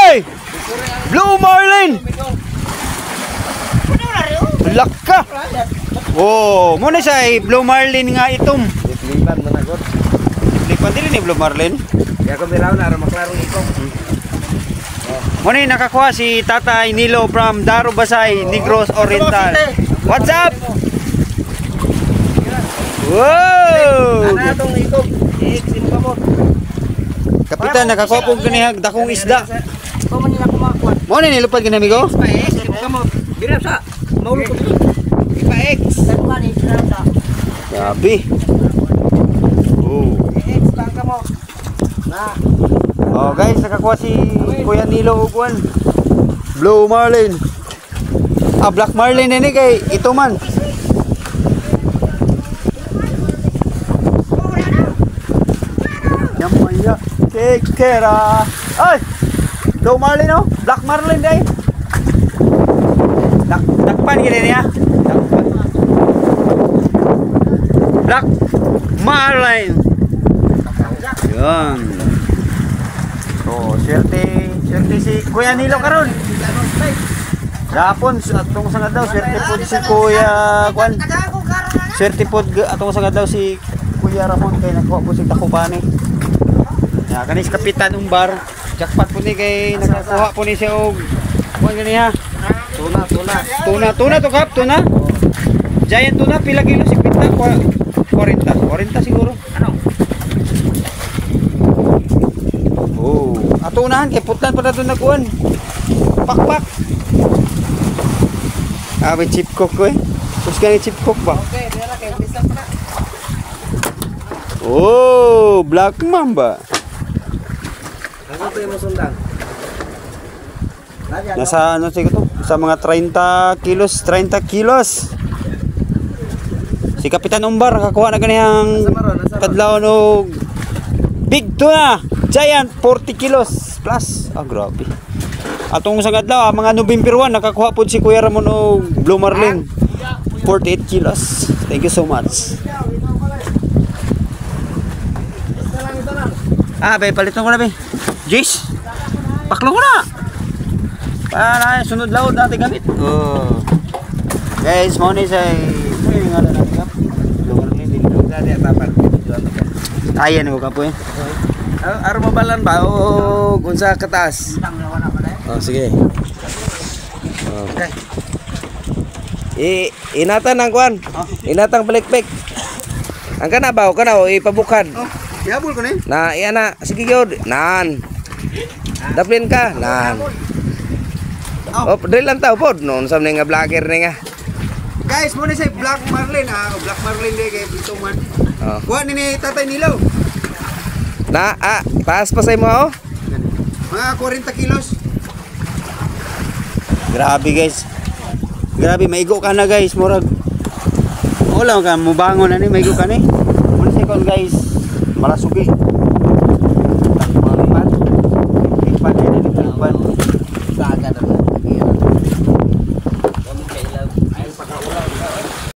Ay! Blue Marlin! Laka! Oh, muna siya Blue Marlin nga itom. Lipan mo na god. Lipan din ni Blue Marlin. Kaya kung biraw na, maklarong ikong. Muna nakakuha si Tatay Nilo from Darubasay, Negros Oriental. What's up? Wow! Ano itong ikong? Sino ka mo? Kapitan, nakakuha pong kanihag dakong isda. Ikaw man nila kumakuha. Muna nilupad ka namin ko? Sino ka mo? Biraw sa. Maulog ko. Ipa-X. Saan ka ni? Biraw sa. Grabe. Oh. X lang ka mo. Na. Oh guys, nakakuha si Kuya Nilo Ugwan. Blue Marlin. Ah, Black Marlin ini kay ito man. Yamaya, kekera. Ay! Blue Marlin oh, Black Marlin day. Dakpan gini niya. Black Marlin. Yan. So, swerte si Kuya Nilo karon. Dapon atong sangad daw swerte pod si Kuya Kwan. Swerte pod atong sangad daw si Kuya Ramon kay nakuha po si Takupani. Ya kanis kapitan umbar. Jackpot po ni kay nakakuha po ni siya og kuan gani ha. Tuna to kap, tuna. Giant tuna pila kilo si Pita? 40 siguro. Ano? Oh, ato unahan kay putlan pa na doon nagkuhan. Pakpak. Ah, may chip cook ko eh. Tapos ka chip cook ba? Okay, dira kay bisan pa na. Oh, Black Mamba. Ano to yung sundang? Nasa ano siguro to? Sa mga 30 kilos. Si Kapitan Umbar nakakuha na ganihang kadlaw og big tuna. Giant 40 kilos plus. Ah, grabe. Atong sa adlaw, mga November 1 nakakuha pod si Kuya Ramon og Blue Marlin. 48 kilos. Thank you so much. Ah, bay paliton ko na bay. Jace. Paklo ko na. Para sunod laod natin gamit. Oh. Guys, mo ni say ngala na gap. Blue Marlin din dali tapat. Ayan ko kapoy. Aro mabalan ba o unsa ka taas? Oh, sige. Okay. Inatan ang kuan. Inatang balikpik. Ang kana ba o kana o ipabukad. Oh, ihabol ko ni. Na iya na sige gyud. Nan. Daplin ka. Nan. Oh, drill lang tao pod noon sa nga vlogger ni nga. Guys, mo ni say Black Marlin Black Marlin day kay ito man. Oh. Kuha ni Tatay Nilo. Na taas pa say mo oh. Mga 40 kilos. Grabe guys. Grabe maigo ka na guys, murag. Wala ka mo bangon ani maigo ka ni. Mo ni say kon guys, malasugi.